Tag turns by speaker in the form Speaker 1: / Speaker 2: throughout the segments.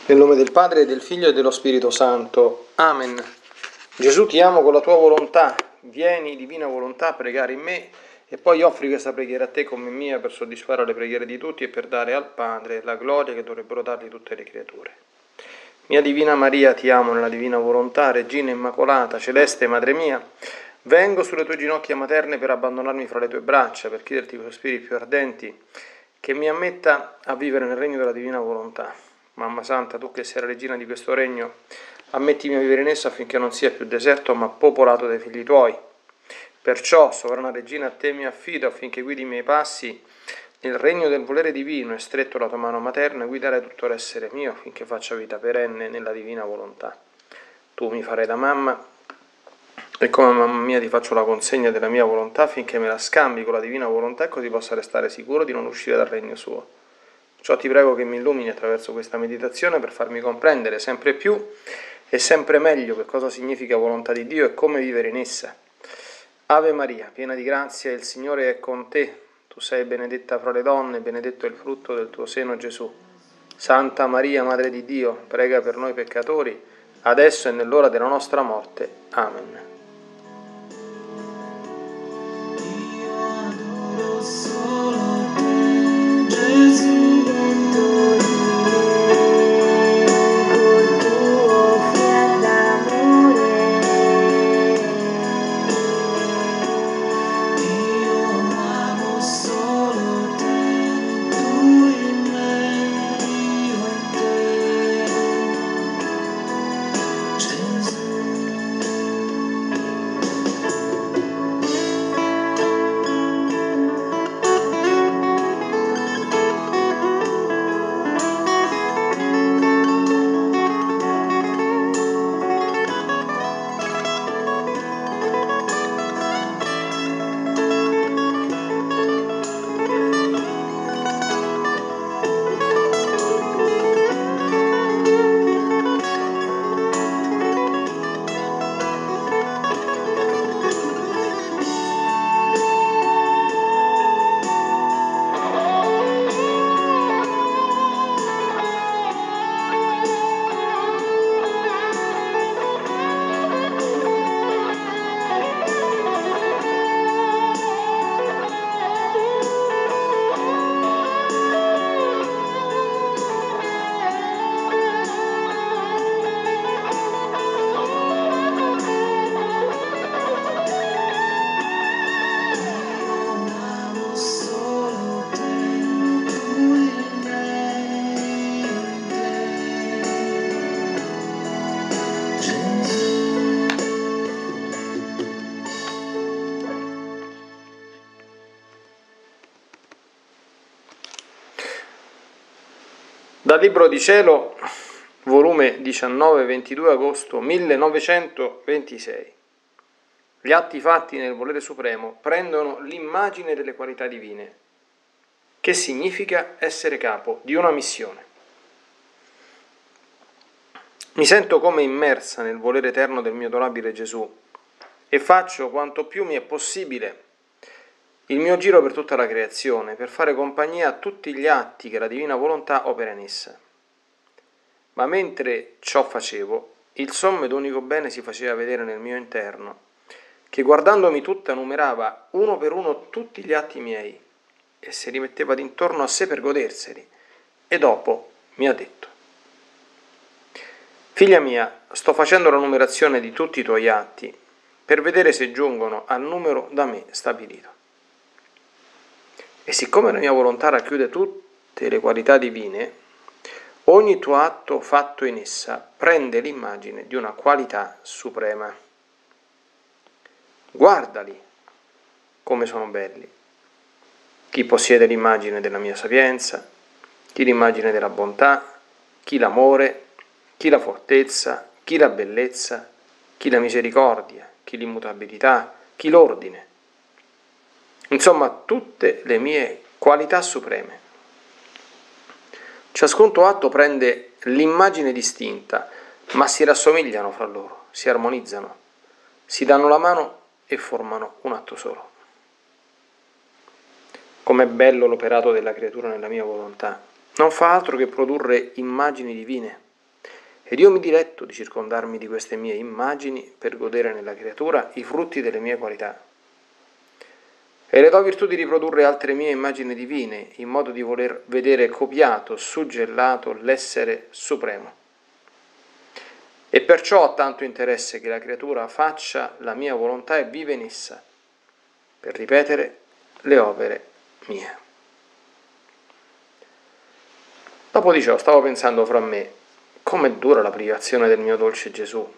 Speaker 1: Nel nome del Padre, del Figlio e dello Spirito Santo. Amen. Gesù, ti amo con la tua volontà. Vieni, divina volontà, a pregare in me e poi offri questa preghiera a te come mia per soddisfare le preghiere di tutti e per dare al Padre la gloria che dovrebbero dargli tutte le creature. Mia Divina Maria, ti amo nella divina volontà, Regina Immacolata, Celeste Madre mia. Vengo sulle tue ginocchia materne per abbandonarmi fra le tue braccia, per chiederti con sospiri più ardenti che mi ammetta a vivere nel regno della divina volontà. Mamma Santa, tu che sei la regina di questo regno, ammettimi a vivere in esso affinché non sia più deserto ma popolato dai figli tuoi. Perciò, sovrana regina, a te mi affido affinché guidi i miei passi nel regno del volere divino e stretto la tua mano materna guidare tutto l'essere mio affinché faccia vita perenne nella divina volontà. Tu mi farai da mamma e come mamma mia ti faccio la consegna della mia volontà affinché me la scambi con la divina volontà e così possa restare sicuro di non uscire dal regno suo. Ciò ti prego che mi illumini attraverso questa meditazione per farmi comprendere sempre più e sempre meglio che cosa significa volontà di Dio e come vivere in essa. Ave Maria, piena di grazia, il Signore è con te. Tu sei benedetta fra le donne, benedetto è il frutto del tuo seno, Gesù. Santa Maria, Madre di Dio, prega per noi peccatori, adesso e nell'ora della nostra morte. Amen. Dal Libro di Cielo, volume 19, 22 agosto 1926. Gli atti fatti nel volere supremo prendono l'immagine delle qualità divine, che significa essere capo di una missione. Mi sento come immersa nel volere eterno del mio adorabile Gesù e faccio quanto più mi è possibile il mio giro per tutta la creazione, per fare compagnia a tutti gli atti che la divina volontà opera in essa. Ma mentre ciò facevo, il sommo ed unico bene si faceva vedere nel mio interno, che guardandomi tutta numerava uno per uno tutti gli atti miei e si rimetteva d'intorno a sé per goderseli, e dopo mi ha detto: Figlia mia, sto facendo la numerazione di tutti i tuoi atti per vedere se giungono al numero da me stabilito. E siccome la mia volontà racchiude tutte le qualità divine, ogni tuo atto fatto in essa prende l'immagine di una qualità suprema. Guardali come sono belli. Chi possiede l'immagine della mia sapienza, chi l'immagine della bontà, chi l'amore, chi la fortezza, chi la bellezza, chi la misericordia, chi l'immutabilità, chi l'ordine. Insomma, tutte le mie qualità supreme. Ciascun tuo atto prende l'immagine distinta, ma si rassomigliano fra loro, si armonizzano, si danno la mano e formano un atto solo. Com'è bello l'operato della creatura nella mia volontà. Non fa altro che produrre immagini divine, ed io mi diletto di circondarmi di queste mie immagini per godere nella creatura i frutti delle mie qualità. E le do virtù di riprodurre altre mie immagini divine, in modo di voler vedere copiato, suggellato l'essere supremo. E perciò ho tanto interesse che la creatura faccia la mia volontà e vive in essa, per ripetere le opere mie. Dopo di ciò stavo pensando fra me, com'è dura la privazione del mio dolce Gesù.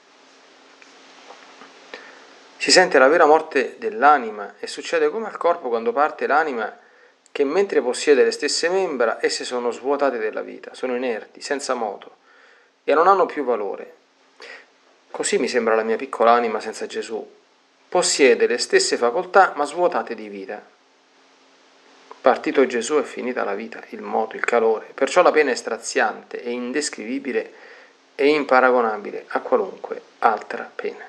Speaker 1: Si sente la vera morte dell'anima e succede come al corpo quando parte l'anima, che mentre possiede le stesse membra, esse sono svuotate della vita, sono inerti, senza moto e non hanno più valore. Così mi sembra la mia piccola anima senza Gesù. Possiede le stesse facoltà ma svuotate di vita. Partito Gesù è finita la vita, il moto, il calore, perciò la pena è straziante e indescrivibile e imparagonabile a qualunque altra pena.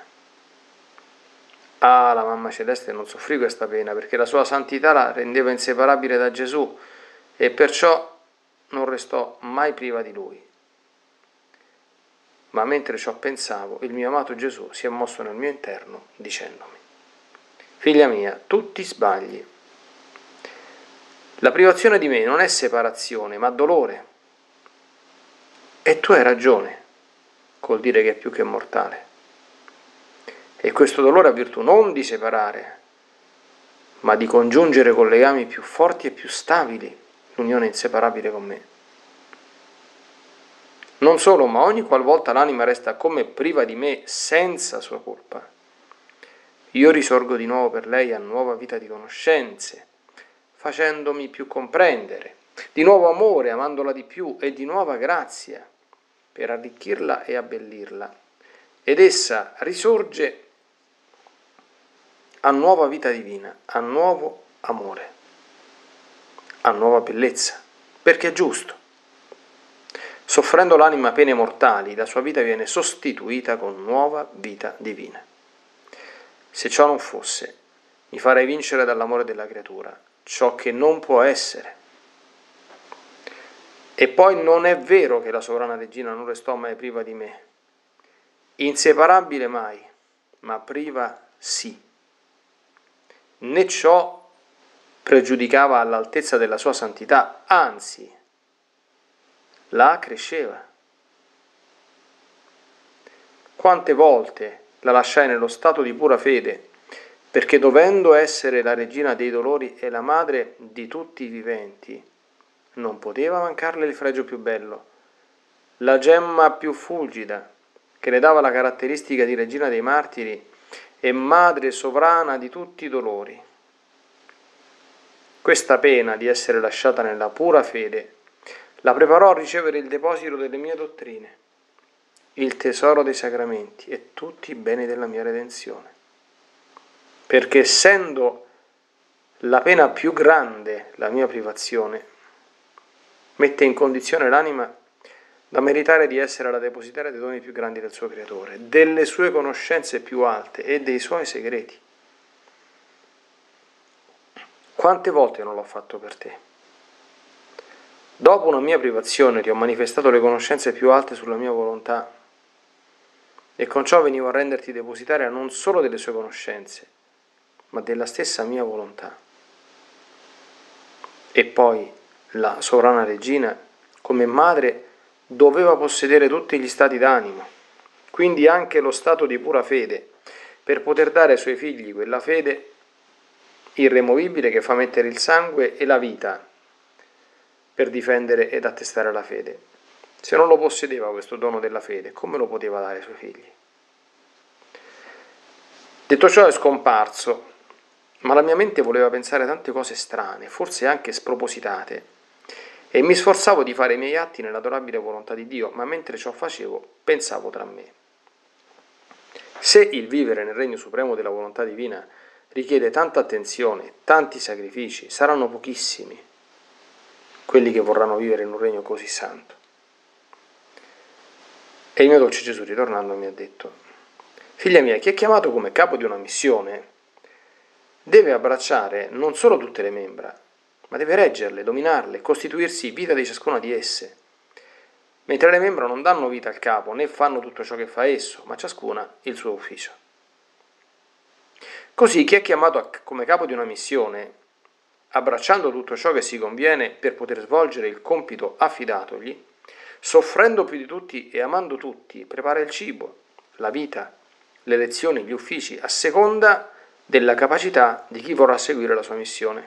Speaker 1: Ah, la mamma celeste non soffrì questa pena perché la sua santità la rendeva inseparabile da Gesù e perciò non restò mai priva di lui. Ma mentre ciò pensavo, il mio amato Gesù si è mosso nel mio interno dicendomi: figlia mia, tu ti sbagli. La privazione di me non è separazione, ma dolore. E tu hai ragione col dire che è più che mortale. E questo dolore ha virtù non di separare, ma di congiungere con legami più forti e più stabili l'unione inseparabile con me. Non solo, ma ogni qualvolta l'anima resta come priva di me senza sua colpa, io risorgo di nuovo per lei a nuova vita di conoscenze, facendomi più comprendere, di nuovo amore, amandola di più, e di nuova grazia, per arricchirla e abbellirla. Ed essa risorge a nuova vita divina, a nuovo amore, a nuova bellezza, perché è giusto. Soffrendo l'anima pene mortali, la sua vita viene sostituita con nuova vita divina. Se ciò non fosse, mi farei vincere dall'amore della creatura ciò che non può essere. E poi non è vero che la sovrana regina non restò mai priva di me. Inseparabile mai, ma priva sì. Né ciò pregiudicava all'altezza della sua santità, anzi, la accresceva. Quante volte la lasciai nello stato di pura fede, perché dovendo essere la regina dei dolori e la madre di tutti i viventi, non poteva mancarle il fregio più bello, la gemma più fulgida, che le dava la caratteristica di regina dei martiri e madre sovrana di tutti i dolori. Questa pena di essere lasciata nella pura fede la preparò a ricevere il deposito delle mie dottrine, il tesoro dei sacramenti e tutti i beni della mia redenzione. Perché essendo la pena più grande la mia privazione, mette in condizione l'anima da meritare di essere la depositaria dei doni più grandi del suo creatore, delle sue conoscenze più alte e dei suoi segreti. Quante volte non l'ho fatto per te? Dopo una mia privazione ti ho manifestato le conoscenze più alte sulla mia volontà e con ciò venivo a renderti depositaria non solo delle sue conoscenze, ma della stessa mia volontà. E poi la sovrana regina, come madre, doveva possedere tutti gli stati d'animo, quindi anche lo stato di pura fede, per poter dare ai suoi figli quella fede irremovibile che fa mettere il sangue e la vita per difendere ed attestare la fede. Se non lo possedeva questo dono della fede, come lo poteva dare ai suoi figli? Detto ciò è scomparso, ma la mia mente voleva pensare tante cose strane, forse anche spropositate, e mi sforzavo di fare i miei atti nell'adorabile volontà di Dio, ma mentre ciò facevo, pensavo tra me. Se il vivere nel regno supremo della volontà divina richiede tanta attenzione, tanti sacrifici, saranno pochissimi quelli che vorranno vivere in un regno così santo. E il mio dolce Gesù, ritornando, mi ha detto: figlia mia, chi è chiamato come capo di una missione deve abbracciare non solo tutte le membra, ma deve reggerle, dominarle, costituirsi vita di ciascuna di esse. mentre le membra non danno vita al capo né fanno tutto ciò che fa esso, ma ciascuna il suo ufficio. Così chi è chiamato come capo di una missione, abbracciando tutto ciò che si conviene per poter svolgere il compito affidatogli, soffrendo più di tutti e amando tutti, prepara il cibo, la vita, le lezioni, gli uffici, a seconda della capacità di chi vorrà seguire la sua missione.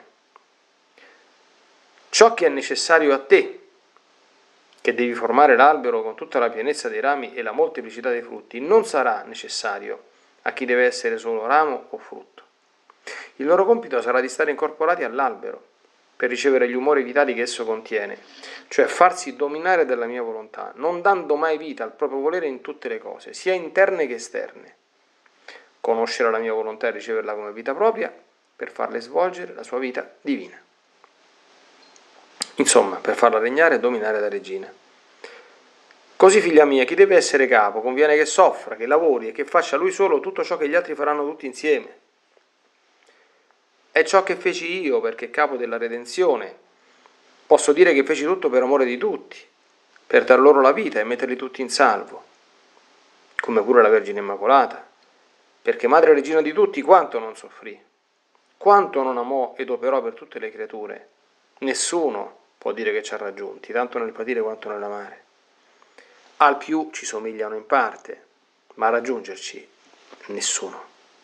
Speaker 1: Ciò che è necessario a te, che devi formare l'albero con tutta la pienezza dei rami e la molteplicità dei frutti, non sarà necessario a chi deve essere solo ramo o frutto. Il loro compito sarà di stare incorporati all'albero per ricevere gli umori vitali che esso contiene, cioè farsi dominare dalla mia volontà, non dando mai vita al proprio volere in tutte le cose, sia interne che esterne. Conoscere la mia volontà e riceverla come vita propria per farle svolgere la sua vita divina. Insomma, per farla regnare e dominare da regina. Così, figlia mia, chi deve essere capo conviene che soffra, che lavori e che faccia lui solo tutto ciò che gli altri faranno tutti insieme. È ciò che feci io, perché capo della redenzione. Posso dire che feci tutto per amore di tutti, per dar loro la vita e metterli tutti in salvo, come pure la Vergine Immacolata, perché madre e regina di tutti, quanto non soffrì, quanto non amò ed operò per tutte le creature. Nessuno può dire che ci ha raggiunti, tanto nel patire quanto nell'amare. Al più ci somigliano in parte, ma a raggiungerci nessuno.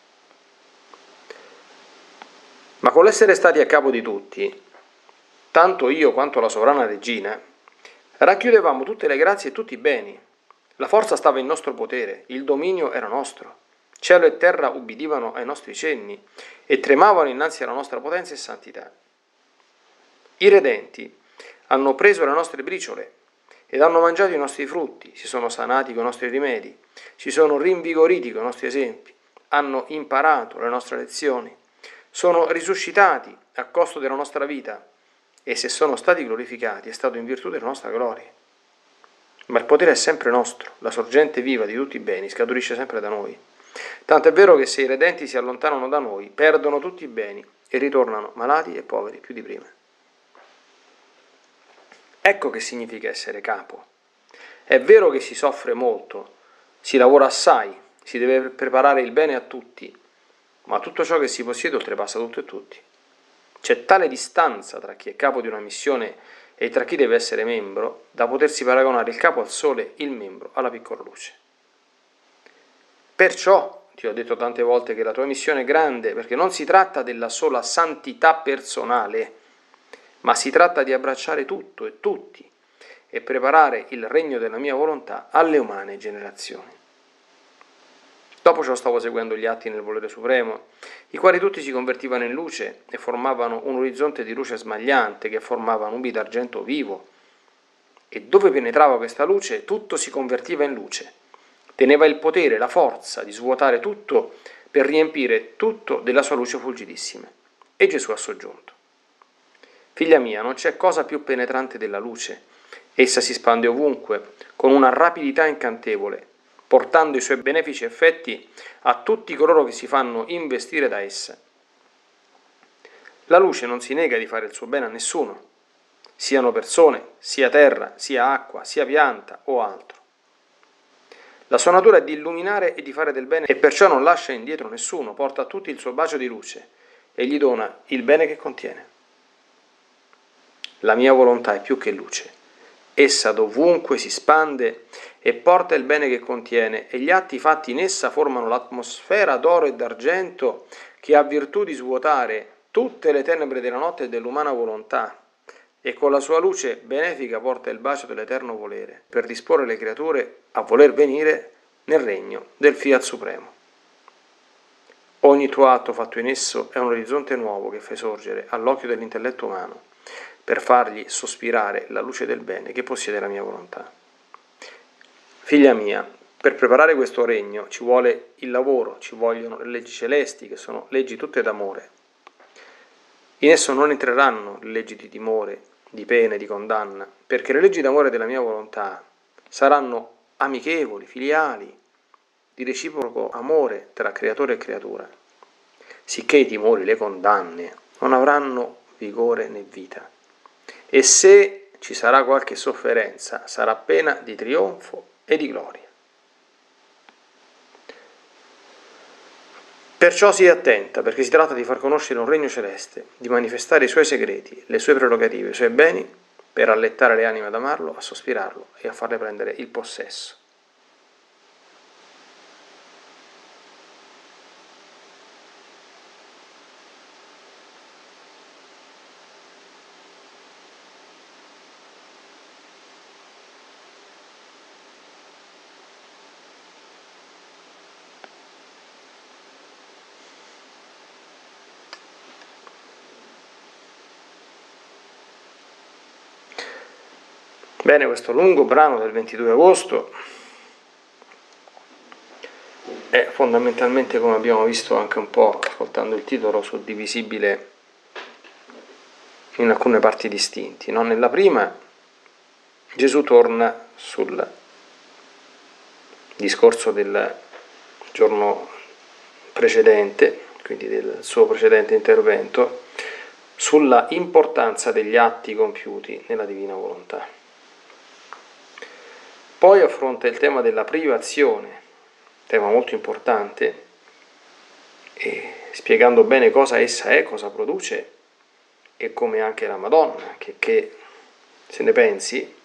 Speaker 1: Ma con l'essere stati a capo di tutti, tanto io quanto la sovrana regina, racchiudevamo tutte le grazie e tutti i beni. La forza stava in nostro potere, il dominio era nostro. Cielo e terra ubbidivano ai nostri cenni e tremavano innanzi alla nostra potenza e santità. I redenti hanno preso le nostre briciole ed hanno mangiato i nostri frutti, si sono sanati con i nostri rimedi, si sono rinvigoriti con i nostri esempi, hanno imparato le nostre lezioni, sono risuscitati a costo della nostra vita e se sono stati glorificati è stato in virtù della nostra gloria. Ma il potere è sempre nostro, la sorgente viva di tutti i beni scaturisce sempre da noi. Tanto è vero che se i redenti si allontanano da noi, perdono tutti i beni e ritornano malati e poveri più di prima. Ecco che significa essere capo. È vero che si soffre molto, si lavora assai, si deve preparare il bene a tutti, ma tutto ciò che si possiede oltrepassa tutto e tutti. C'è tale distanza tra chi è capo di una missione e tra chi deve essere membro, da potersi paragonare il capo al sole, il membro alla piccola luce. Perciò ti ho detto tante volte che la tua missione è grande, perché non si tratta della sola santità personale, ma si tratta di abbracciare tutto e tutti e preparare il regno della mia volontà alle umane generazioni. Dopo ciò stavo seguendo gli atti nel volere supremo, i quali tutti si convertivano in luce e formavano un orizzonte di luce smagliante che formava nubi d'argento vivo. E dove penetrava questa luce, tutto si convertiva in luce. Teneva il potere, la forza di svuotare tutto per riempire tutto della sua luce fulgidissima. E Gesù ha soggiunto: figlia mia, non c'è cosa più penetrante della luce. Essa si spande ovunque, con una rapidità incantevole, portando i suoi benefici effetti a tutti coloro che si fanno investire da essa. La luce non si nega di fare il suo bene a nessuno, siano persone, sia terra, sia acqua, sia pianta o altro. La sua natura è di illuminare e di fare del bene e perciò non lascia indietro nessuno, porta a tutti il suo bacio di luce e gli dona il bene che contiene. La mia volontà è più che luce. Essa dovunque si spande e porta il bene che contiene e gli atti fatti in essa formano l'atmosfera d'oro e d'argento che ha virtù di svuotare tutte le tenebre della notte e dell'umana volontà e con la sua luce benefica porta il bacio dell'eterno volere per disporre le creature a voler venire nel regno del Fiat Supremo. Ogni tuo atto fatto in esso è un orizzonte nuovo che fai sorgere all'occhio dell'intelletto umano per fargli sospirare la luce del bene che possiede la mia volontà. Figlia mia, per preparare questo regno ci vuole il lavoro, ci vogliono le leggi celesti, che sono leggi tutte d'amore. In esso non entreranno le leggi di timore, di pena e di condanna, perché le leggi d'amore della mia volontà saranno amichevoli, filiali, di reciproco amore tra creatore e creatura, sicché i timori, le condanne non avranno vigore né vita. E se ci sarà qualche sofferenza, sarà pena di trionfo e di gloria. Perciò sii attenta, perché si tratta di far conoscere un regno celeste, di manifestare i suoi segreti, le sue prerogative, i suoi beni, per allettare le anime ad amarlo, a sospirarlo e a farle prendere il possesso. Bene, questo lungo brano del 22 agosto è fondamentalmente, come abbiamo visto anche un po' ascoltando il titolo, suddivisibile in alcune parti distinti. No? Nella prima Gesù torna sul discorso del giorno precedente, quindi del suo precedente intervento, sulla importanza degli atti compiuti nella divina volontà. Poi affronta il tema della privazione, tema molto importante, e spiegando bene cosa essa è, cosa produce e come anche la Madonna, che se ne pensi,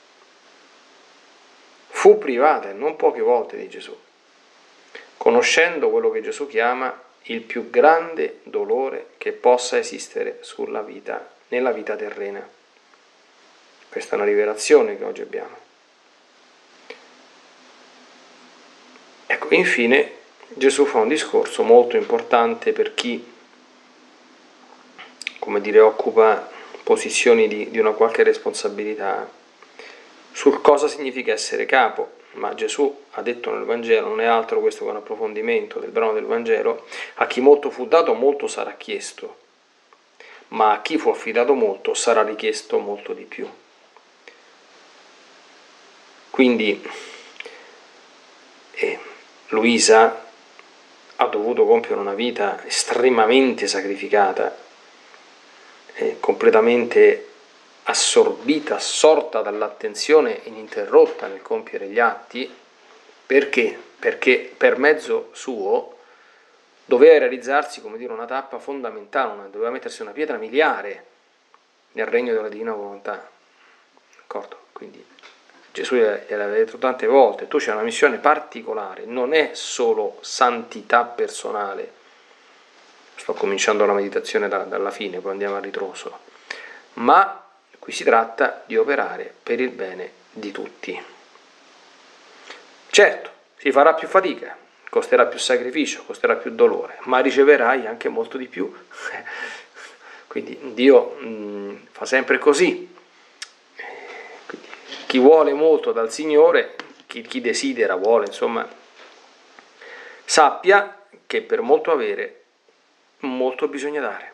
Speaker 1: fu privata non poche volte di Gesù, conoscendo quello che Gesù chiama il più grande dolore che possa esistere sulla vita, nella vita terrena. Questa è una rivelazione che oggi abbiamo. Ecco, infine Gesù fa un discorso molto importante per chi, come dire, occupa posizioni di una qualche responsabilità, sul cosa significa essere capo. Ma Gesù ha detto nel Vangelo, non è altro questo che un approfondimento del brano del Vangelo: a chi molto fu dato, molto sarà chiesto, ma a chi fu affidato molto sarà richiesto molto di più. Quindi Luisa ha dovuto compiere una vita estremamente sacrificata, completamente assorbita, assorta dall'attenzione ininterrotta nel compiere gli atti. Perché? Perché per mezzo suo doveva realizzarsi, come dire, una tappa fondamentale, doveva mettersi una pietra miliare nel regno della divina volontà. D'accordo? Quindi Gesù gliel'aveva detto tante volte: tu c'hai una missione particolare, non è solo santità personale. Sto cominciando la meditazione dalla fine, poi andiamo a ritroso. Ma qui si tratta di operare per il bene di tutti. Certo, si farà più fatica, costerà più sacrificio, costerà più dolore, ma riceverai anche molto di più. Quindi Dio fa sempre così. Quindi, chi vuole molto dal Signore, chi desidera, vuole, insomma, sappia che per molto avere, molto bisogna dare.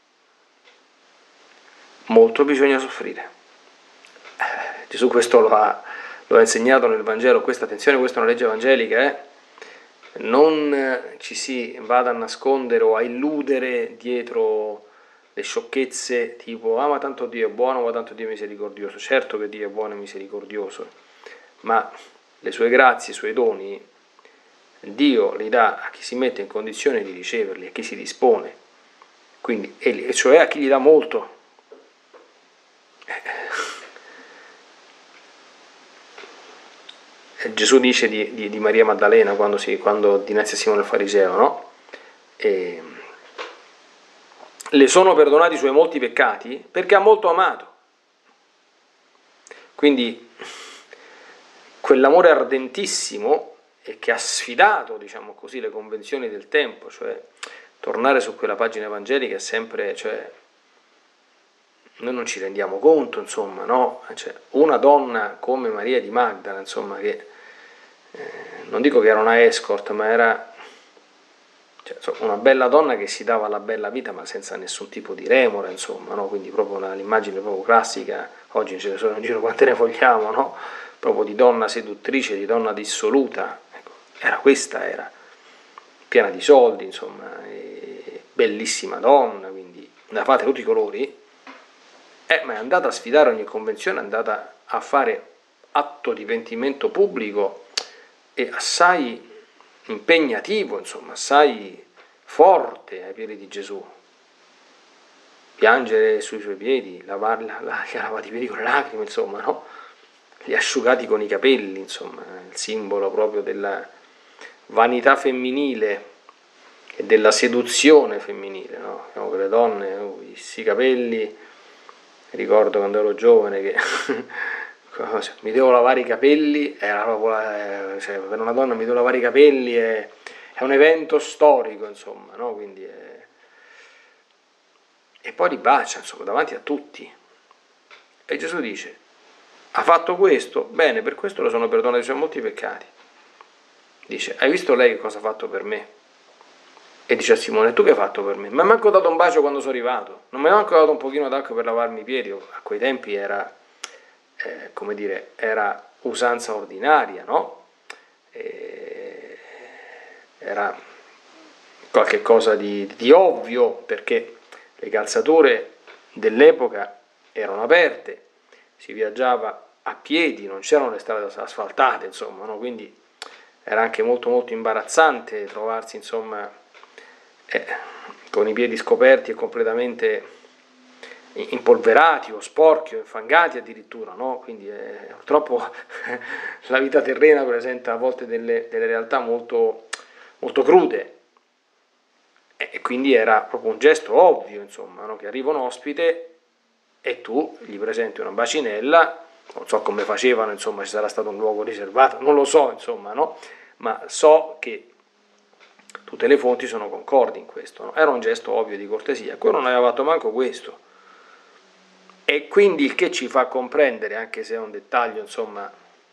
Speaker 1: Molto bisogna soffrire. Gesù questo lo ha insegnato nel Vangelo. Questa, attenzione, questa è una legge evangelica, non ci si vada a nascondere o a illudere dietro le sciocchezze tipo: ah, ma tanto Dio è buono, ma tanto Dio è misericordioso. Certo che Dio è buono e misericordioso, ma le sue grazie, i suoi doni Dio li dà a chi si mette in condizione di riceverli, a chi si dispone, quindi, e cioè a chi gli dà molto. Gesù dice di Maria Maddalena quando dinanzi a Simone il Fariseo, no? Le sono perdonati i suoi molti peccati perché ha molto amato. Quindi quell'amore ardentissimo e che ha sfidato, diciamo così, le convenzioni del tempo, cioè tornare su quella pagina evangelica è sempre, cioè, noi non ci rendiamo conto, insomma, no? Cioè, una donna come Maria di Magdala, insomma, che non dico che era una escort, ma era, cioè, una bella donna che si dava la bella vita, ma senza nessun tipo di remora, insomma, no? Quindi proprio l'immagine proprio classica, oggi ce ne sono in giro quante ne vogliamo, no? Proprio di donna seduttrice, di donna dissoluta. Ecco, era piena di soldi, insomma, bellissima donna, quindi ne fate tutti i colori. ma è andata a sfidare ogni convenzione, è andata a fare atto di pentimento pubblico e assai impegnativo, insomma, assai forte ai piedi di Gesù. Piangere sui suoi piedi, li ha lavati i piedi con le lacrime, insomma, no? Li ha asciugati con i capelli, insomma, il simbolo proprio della vanità femminile e della seduzione femminile, no? Quelle donne, questi capelli, ricordo quando ero giovane che mi devo lavare i capelli, era proprio, cioè, per una donna mi devo lavare i capelli, è un evento storico, insomma, no? Quindi e poi li bacia, insomma, davanti a tutti. E Gesù dice, ha fatto questo? Bene, per questo lo sono perdonati i suoi molti peccati. Dice, hai visto lei che cosa ha fatto per me? E dice a Simone, tu che hai fatto per me? Mi ha manco dato un bacio quando sono arrivato, non mi ha manco dato un pochino d'acqua per lavarmi i piedi. A quei tempi era, come dire, era usanza ordinaria, no? Era qualche cosa di ovvio, perché le calzature dell'epoca erano aperte, si viaggiava a piedi, non c'erano le strade asfaltate, insomma, no? Quindi era anche molto molto imbarazzante trovarsi, insomma, con i piedi scoperti e completamente impolverati o sporchi o infangati addirittura, no? Quindi purtroppo la vita terrena presenta a volte delle realtà molto, molto crude, e quindi era proprio un gesto ovvio, insomma, no? Che arriva un ospite e tu gli presenti una bacinella, non so come facevano, insomma, ci sarà stato un luogo riservato, non lo so, insomma, no? Ma so che tutte le fonti sono concordi in questo, no? Era un gesto ovvio di cortesia, quello non aveva fatto manco questo. E quindi il che ci fa comprendere, anche se è un dettaglio, insomma,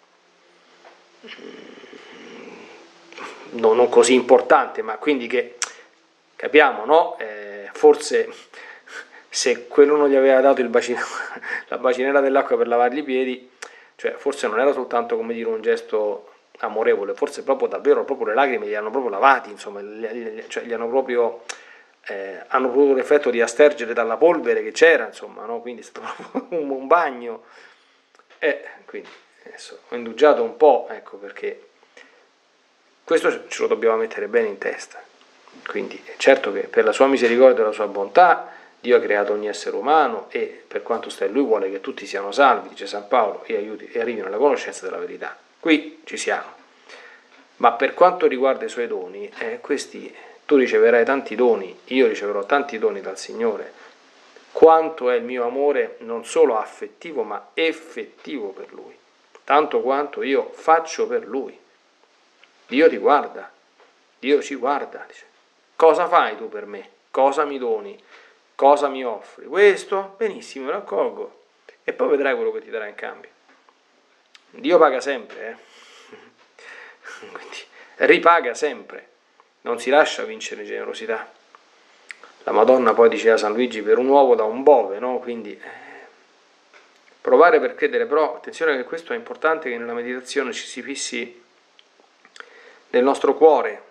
Speaker 1: non così importante, ma quindi che capiamo, no? Forse se quello non gli aveva dato la bacinella dell'acqua per lavargli i piedi, cioè forse non era soltanto, come dire, un gesto amorevole, forse proprio davvero proprio le lacrime li hanno proprio lavati, insomma, cioè gli hanno proprio hanno avuto l'effetto di aspergere dalla polvere che c'era, insomma, no? Quindi è stato proprio un bagno. Quindi adesso ho indugiato un po', ecco, perché questo ce lo dobbiamo mettere bene in testa. Quindi è certo che per la sua misericordia e la sua bontà Dio ha creato ogni essere umano e per quanto sta in lui vuole che tutti siano salvi, dice San Paolo, e arrivino alla conoscenza della verità. Qui ci siamo. Ma per quanto riguarda i suoi doni, questi tu riceverai tanti doni, io riceverò tanti doni dal Signore. Quanto è il mio amore non solo affettivo ma effettivo per Lui, tanto quanto io faccio per Lui. Dio ti guarda, Dio ci guarda, dice. Cosa fai tu per me? Cosa mi doni? Cosa mi offri? Questo? Benissimo, lo accolgo. E poi vedrai quello che ti darà in cambio. Dio paga sempre, Quindi ripaga sempre, non si lascia vincere generosità. La Madonna poi diceva a San Luigi, per un uovo da un bove, no? Quindi provare per credere, però attenzione che questo è importante, che nella meditazione ci si fissi nel nostro cuore,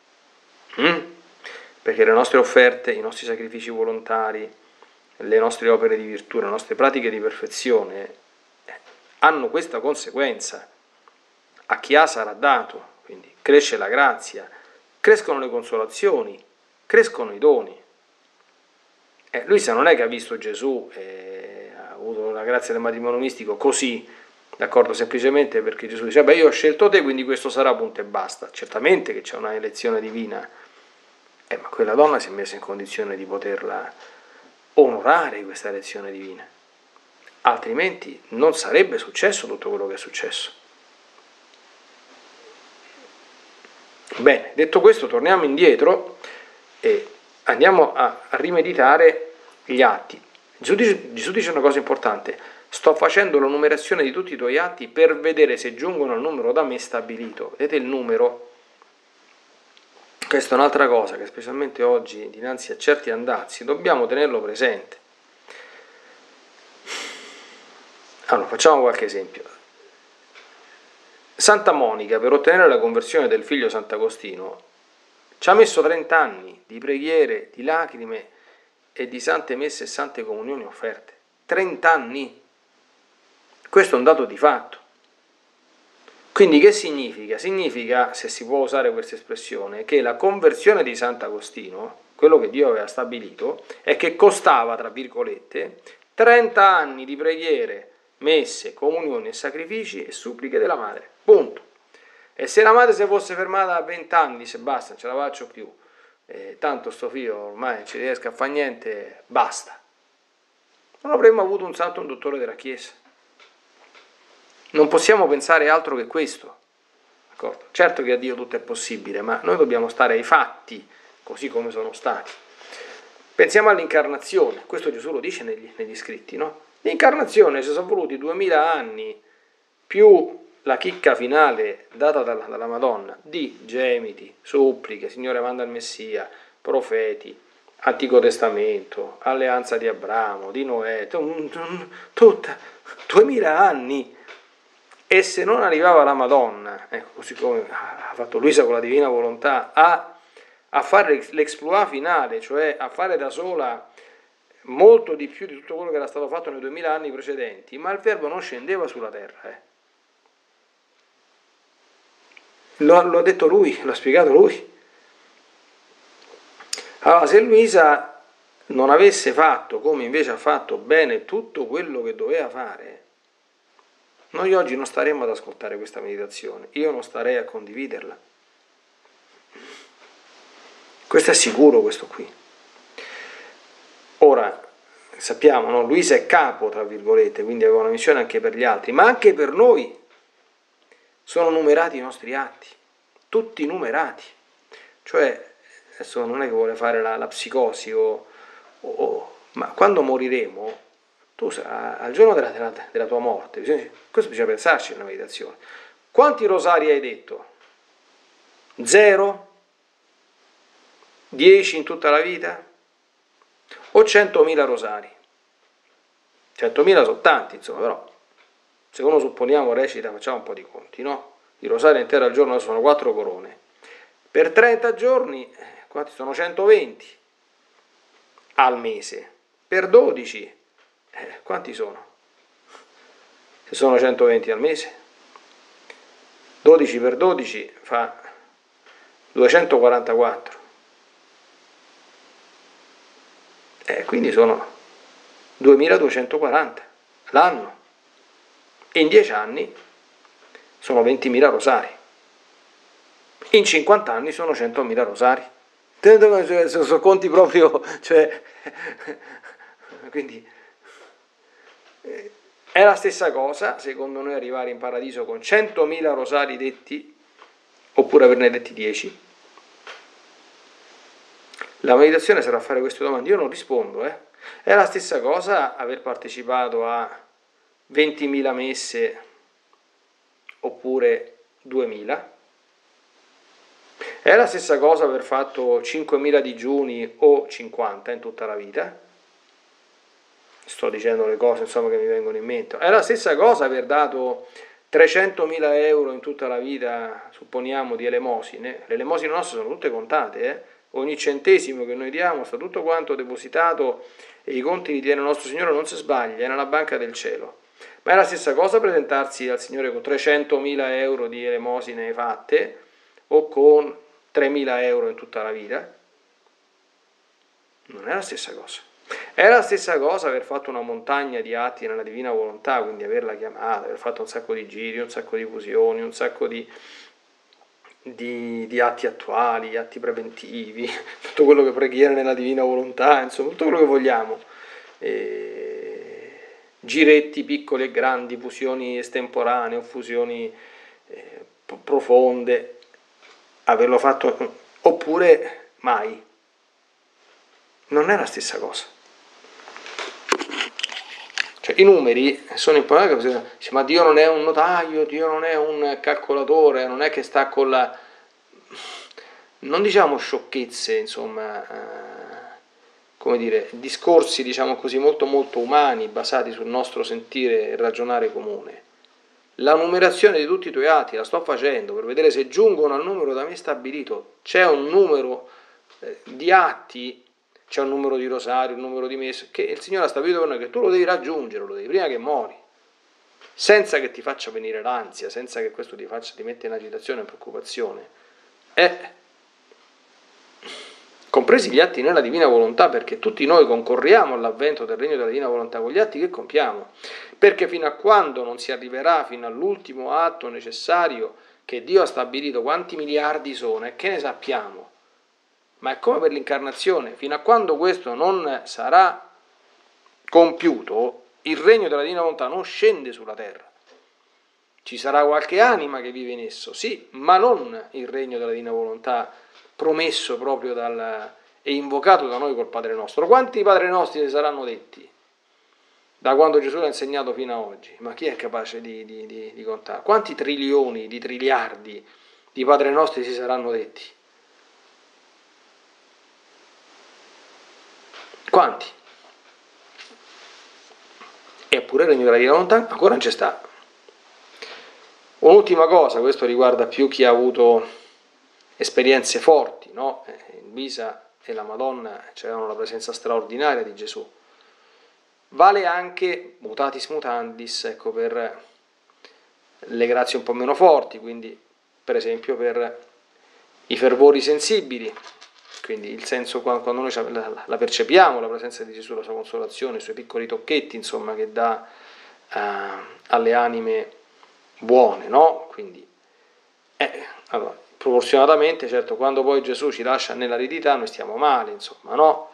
Speaker 1: perché le nostre offerte, i nostri sacrifici volontari, le nostre opere di virtù, le nostre pratiche di perfezione hanno questa conseguenza: a chi ha sarà dato, quindi cresce la grazia, crescono le consolazioni, crescono i doni. Luisa non è che ha visto Gesù e ha avuto la grazia del matrimonio mistico così, d'accordo, semplicemente perché Gesù dice, io ho scelto te, quindi questo sarà, punto e basta. Certamente che c'è una elezione divina, ma quella donna si è messa in condizione di poterla onorare, questa elezione divina, altrimenti non sarebbe successo tutto quello che è successo. Bene, detto questo, torniamo indietro e andiamo a rimeditare gli atti. Gesù dice una cosa importante: sto facendo la numerazione di tutti i tuoi atti per vedere se giungono al numero da me stabilito. Vedete il numero? Questa è un'altra cosa che specialmente oggi, dinanzi a certi andazzi, dobbiamo tenerlo presente. Allora, facciamo qualche esempio. Santa Monica, per ottenere la conversione del figlio Sant'Agostino, ci ha messo 30 anni di preghiere, di lacrime e di sante messe e sante comunioni offerte. 30 anni. Questo è un dato di fatto. Quindi che significa? Significa, se si può usare questa espressione, che la conversione di Sant'Agostino, quello che Dio aveva stabilito, è che costava, tra virgolette, 30 anni di preghiere, messe, comunioni e sacrifici e suppliche della madre. Punto. E se la madre si fosse fermata a 20 anni, dice basta, non ce la faccio più, tanto sto figlio ormai non ci riesco a fare niente, basta. Non avremmo avuto un santo conduttore della Chiesa. Non possiamo pensare altro che questo. D'accordo? Certo che a Dio tutto è possibile, ma noi dobbiamo stare ai fatti, così come sono stati. Pensiamo all'incarnazione, questo Gesù lo dice negli scritti, no? L'incarnazione ci sono voluti 2000 anni più la chicca finale data dalla Madonna di gemiti, suppliche, Signore manda il Messia, profeti, Antico Testamento, alleanza di Abramo, di Noè, tutta 2000 anni. E se non arrivava la Madonna, ecco, così come ha fatto Luisa con la Divina Volontà, a fare l'exploit finale, cioè a fare da sola molto di più di tutto quello che era stato fatto nei 2000 anni precedenti, ma il Verbo non scendeva sulla terra. Lo ha detto lui, l'ha spiegato lui. Allora, se Luisa non avesse fatto, come invece ha fatto bene tutto quello che doveva fare, noi oggi non staremmo ad ascoltare questa meditazione, io non starei a condividerla. Questo è sicuro, questo qui. Ora, sappiamo, no? Luisa è capo, tra virgolette, quindi aveva una missione anche per gli altri, ma anche per noi sono numerati i nostri atti, tutti numerati. Cioè, adesso non è che vuole fare la psicosi, ma quando moriremo, tu al giorno della tua morte, questo bisogna pensarci nella meditazione. Quanti rosari hai detto? 0? 10 in tutta la vita? O 100.000 rosari? 100.000 sono tanti, insomma, però se uno supponiamo recita, facciamo un po' di conti, no? I rosari intero al giorno sono 4 corone. Per 30 giorni, quanti sono? 120 al mese. Per 12, quanti sono? Se sono 120 al mese, 12 per 12 fa 244. Quindi sono 2240 l'anno. E in 10 anni sono 20.000 rosari. In 50 anni sono 100.000 rosari. Sono conti proprio, cioè, quindi è la stessa cosa, secondo noi, arrivare in paradiso con 100.000 rosari detti, oppure averne detti 10. La meditazione sarà fare queste domande, io non rispondo, È la stessa cosa aver partecipato a 20.000 messe oppure 2.000. È la stessa cosa aver fatto 5.000 digiuni o 50 in tutta la vita. Sto dicendo le cose, insomma, che mi vengono in mente. È la stessa cosa aver dato 300.000 euro in tutta la vita, supponiamo, di elemosine. Le elemosine nostre sono tutte contate, Ogni centesimo che noi diamo sta tutto quanto depositato e i conti li tiene il nostro Signore, non si sbaglia, è nella banca del cielo. Ma è la stessa cosa presentarsi al Signore con 300.000 euro di elemosine fatte o con 3.000 euro in tutta la vita? Non è la stessa cosa. È la stessa cosa aver fatto una montagna di atti nella Divina Volontà, quindi averla chiamata, aver fatto un sacco di giri, un sacco di fusioni, un sacco di atti attuali, atti preventivi, tutto quello che preghiera nella Divina Volontà, insomma, tutto quello che vogliamo. Giretti piccoli e grandi, fusioni estemporanee o fusioni profonde, averlo fatto, oppure mai. Non è la stessa cosa. Cioè, i numeri sono importanti, ma Dio non è un notaio, Dio non è un calcolatore, non è che sta con la... Non diciamo sciocchezze, insomma, come dire, discorsi, diciamo così, molto molto umani, basati sul nostro sentire e ragionare comune. La numerazione di tutti i tuoi atti la sto facendo per vedere se giungono al numero da me stabilito. C'è un numero di atti c'è un numero di rosario, un numero di messe, che il Signore ha stabilito per noi che tu lo devi raggiungere, lo devi prima che mori, senza che ti faccia venire l'ansia, senza che questo ti metta in agitazione e preoccupazione. Compresi gli atti nella divina volontà, perché tutti noi concorriamo all'avvento del regno della divina volontà con gli atti che compiamo, perché fino a quando non si arriverà fino all'ultimo atto necessario che Dio ha stabilito, quanti miliardi sono e che ne sappiamo, ma è come per l'incarnazione, fino a quando questo non sarà compiuto, il regno della divina volontà non scende sulla terra. Ci sarà qualche anima che vive in esso, sì, ma non il regno della divina volontà promesso proprio e invocato da noi col Padre nostro. Quanti Padre nostri ne saranno detti da quando Gesù l'ha insegnato fino ad oggi? Ma chi è capace di contare? Quanti trilioni di triliardi di Padre nostri si saranno detti? Quanti? Eppure il regno della divina volontà ancora non c'è sta. Un'ultima cosa, questo riguarda più chi ha avuto esperienze forti, no? In Luisa e la Madonna c'erano la presenza straordinaria di Gesù. Vale anche, mutatis mutandis, ecco, per le grazie un po' meno forti, quindi per esempio per i fervori sensibili, quindi il senso quando noi la percepiamo, la presenza di Gesù, la sua consolazione, i suoi piccoli tocchetti, insomma, che dà alle anime buone, no? Quindi, allora, proporzionatamente, certo, quando poi Gesù ci lascia nell'aridità noi stiamo male, insomma, no?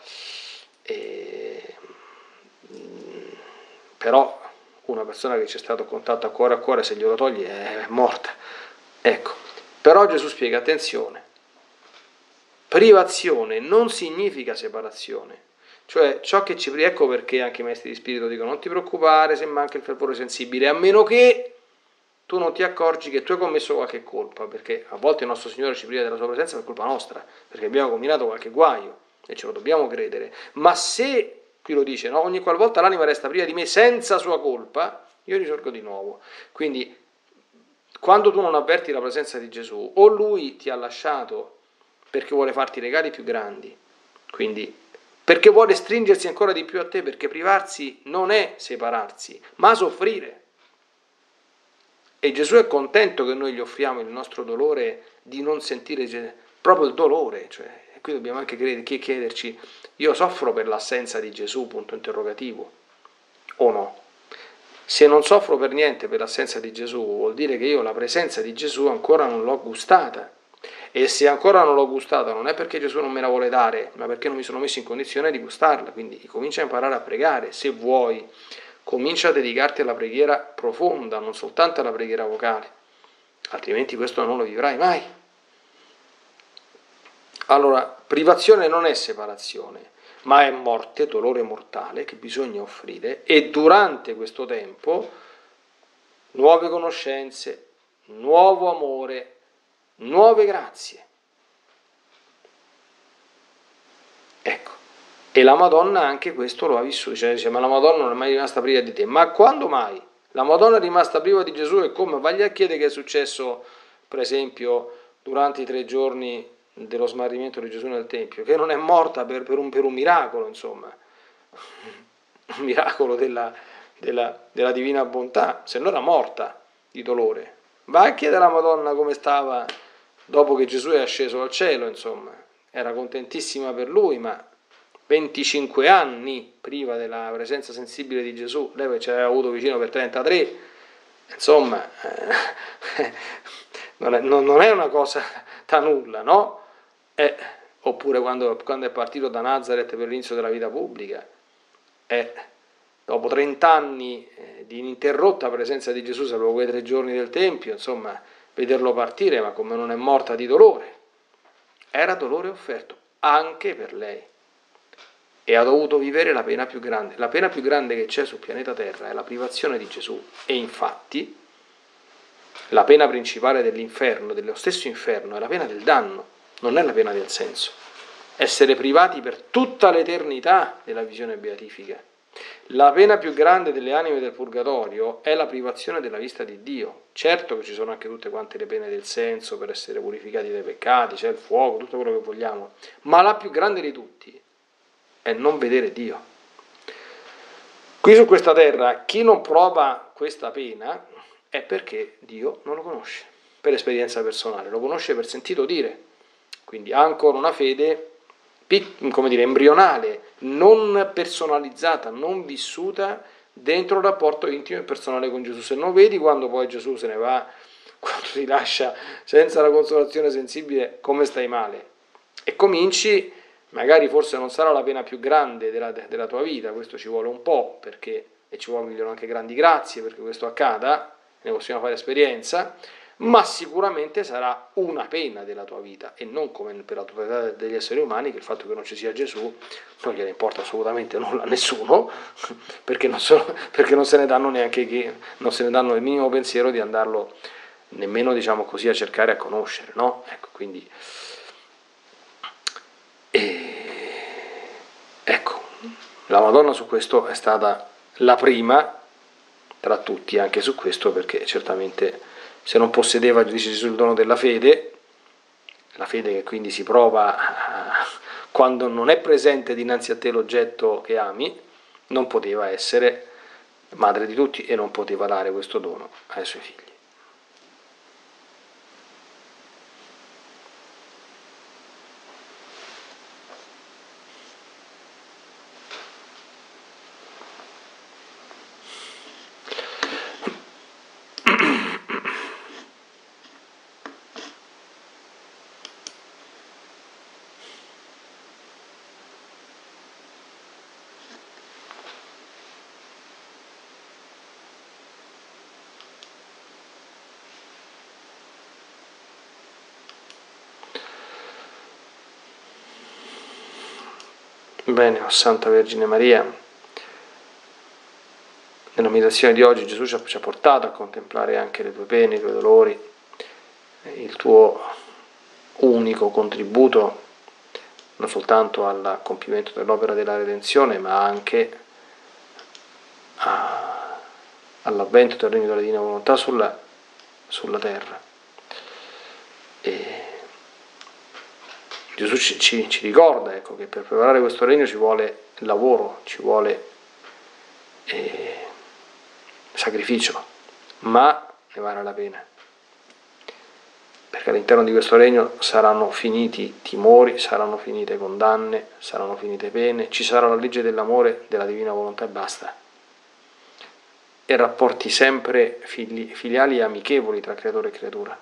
Speaker 1: Però una persona che c'è stato contatto a cuore, se glielo togli è morta. Ecco, però Gesù spiega, attenzione, privazione non significa separazione. Cioè, ciò che ci priva, ecco perché anche i maestri di spirito dicono non ti preoccupare se manca il fervore sensibile, a meno che tu non ti accorgi che tu hai commesso qualche colpa, perché a volte il nostro Signore ci priva della sua presenza per colpa nostra, perché abbiamo combinato qualche guaio, e ce lo dobbiamo credere. Ma se, qui lo dice, no? Ogni qualvolta l'anima resta priva di me senza sua colpa, io risorgo di nuovo. Quindi, quando tu non avverti la presenza di Gesù, o Lui ti ha lasciato perché vuole farti regali più grandi, quindi perché vuole stringersi ancora di più a te, perché privarsi non è separarsi, ma soffrire. E Gesù è contento che noi gli offriamo il nostro dolore di non sentire proprio il dolore, cioè, e qui dobbiamo anche chiederci, io soffro per l'assenza di Gesù, punto interrogativo, o no? Se non soffro per niente per l'assenza di Gesù, vuol dire che io la presenza di Gesù ancora non l'ho gustata. E se ancora non l'ho gustata non è perché Gesù non me la vuole dare, ma perché non mi sono messo in condizione di gustarla. Quindi comincia a imparare a pregare, se vuoi. Comincia a dedicarti alla preghiera profonda, non soltanto alla preghiera vocale, altrimenti questo non lo vivrai mai. Allora, privazione non è separazione, ma è morte, dolore mortale che bisogna offrire, e durante questo tempo nuove conoscenze, nuovo amore, nuove grazie. Ecco. E la Madonna anche questo lo ha vissuto, cioè dice, ma la Madonna non è mai rimasta priva di te. Ma quando mai? La Madonna è rimasta priva di Gesù e come? Vagli a chiedere che è successo, per esempio, durante i 3 giorni dello smarrimento di Gesù nel Tempio, che non è morta per un miracolo, insomma, un miracolo della divina bontà, se no era morta di dolore. Vai a chiedere alla Madonna come stava dopo che Gesù è asceso al cielo, insomma, era contentissima per lui, ma 25 anni priva della presenza sensibile di Gesù, lei ci aveva avuto vicino per 33, insomma, non è una cosa da nulla, no? Oppure quando è partito da Nazareth per l'inizio della vita pubblica, dopo 30 anni di ininterrotta presenza di Gesù, salvo quei 3 giorni del Tempio, insomma, vederlo partire, ma come non è morta di dolore, era dolore offerto anche per lei. E ha dovuto vivere la pena più grande. La pena più grande che c'è sul pianeta Terra è la privazione di Gesù. E infatti la pena principale dell'inferno, dello stesso inferno, è la pena del danno, non è la pena del senso. Essere privati per tutta l'eternità della visione beatifica. La pena più grande delle anime del purgatorio è la privazione della vista di Dio. Certo che ci sono anche tutte quante le pene del senso per essere purificati dai peccati, c'è il fuoco, tutto quello che vogliamo. Ma la più grande di tutti è non vedere Dio. Qui su questa terra chi non prova questa pena è perché Dio non lo conosce, per esperienza personale, lo conosce per sentito dire, quindi ha ancora una fede, come dire, embrionale, non personalizzata, non vissuta dentro un rapporto intimo e personale con Gesù. Se non vedi quando poi Gesù se ne va, quando ti lascia senza la consolazione sensibile, come stai male, e cominci, magari forse non sarà la pena più grande della tua vita, questo ci vuole un po', perché, e ci vogliono anche grandi grazie perché questo accada, ne possiamo fare esperienza, ma sicuramente sarà una pena della tua vita, e non come per la totalità degli esseri umani, che il fatto che non ci sia Gesù non gliene importa assolutamente nulla a nessuno, perché non se ne danno neanche non se ne danno il minimo pensiero di andarlo nemmeno, diciamo così, a cercare a conoscere, no? Ecco, quindi ecco, la Madonna su questo è stata la prima tra tutti, anche su questo, perché certamente se non possedeva, dice Gesù, il dono della fede, la fede che quindi si prova quando non è presente dinanzi a te l'oggetto che ami, non poteva essere madre di tutti e non poteva dare questo dono ai suoi figli. Bene, oh Santa Vergine Maria, nella meditazione di oggi Gesù ci ha portato a contemplare anche le tue pene, i tuoi dolori, il tuo unico contributo non soltanto al compimento dell'opera della redenzione, ma anche all'avvento del regno della divina volontà sulla terra. E Gesù ci ricorda, ecco, che per preparare questo regno ci vuole lavoro, ci vuole sacrificio, ma ne vale la pena, perché all'interno di questo regno saranno finiti timori, saranno finite condanne, saranno finite pene, ci sarà la legge dell'amore, della divina volontà e basta, e rapporti sempre filiali e amichevoli tra creatore e creatura.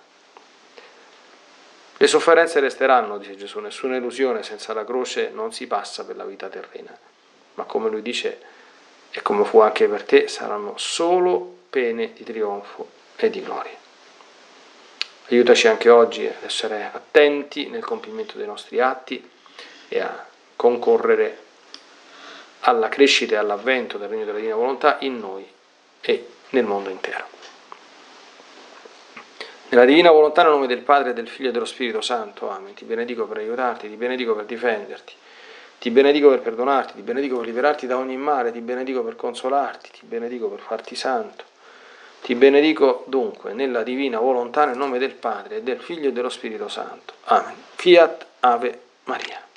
Speaker 1: Le sofferenze resteranno, dice Gesù, nessuna illusione, senza la croce non si passa per la vita terrena, ma come lui dice, e come fu anche per te, saranno solo pene di trionfo e di gloria. Aiutaci anche oggi ad essere attenti nel compimento dei nostri atti e a concorrere alla crescita e all'avvento del regno della divina volontà in noi e nel mondo intero. Nella divina volontà, nel nome del Padre, del Figlio e dello Spirito Santo. Amen. Ti benedico per aiutarti, ti benedico per difenderti, ti benedico per perdonarti, ti benedico per liberarti da ogni male, ti benedico per consolarti, ti benedico per farti santo. Ti benedico dunque nella divina volontà, nel nome del Padre, del Figlio e dello Spirito Santo. Amen. Fiat Ave Maria.